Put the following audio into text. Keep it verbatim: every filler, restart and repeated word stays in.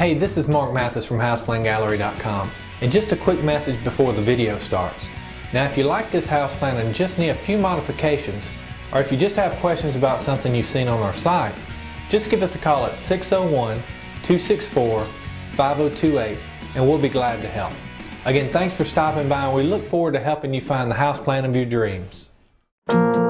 Hey, this is Mark Mathis from house plan gallery dot com, and just a quick message before the video starts. Now, if you like this house plan and just need a few modifications, or if you just have questions about something you've seen on our site, just give us a call at six oh one, two six four, five oh two eight and we'll be glad to help. Again, thanks for stopping by, and we look forward to helping you find the house plan of your dreams.